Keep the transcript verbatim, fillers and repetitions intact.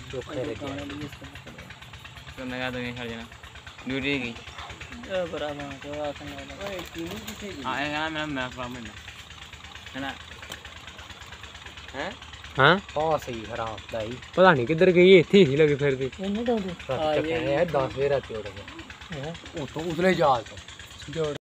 ਧੋਖੇ ਲੱਗੇ तो मैं तो नहीं खड़ जाना ड्यूटी की ए बराबर तो आसन ओए कीनी किथे गई आएगा ना मैं मैं काम में है ना हैं ਹਾਂ ਆ ਸਹੀ ਖਰਾਬ ਦਾਈ ਪਤਾ ਨਹੀਂ ਕਿੱਧਰ ਗਈ ਇੱਥੇ ਹੀ ਲੱਗੇ ਫਿਰਦੀ ਇਹਨੇ ਤਾਂ ਰਾਤ ਤੱਕ ਹੈ ਦਸ ਵਜੇ ਰਾਤੀ ਉੱਡ ਗਿਆ ਉਹ ਤੋਂ ਉਤਲੇ ਜਹਾਜ਼ ਤੋਂ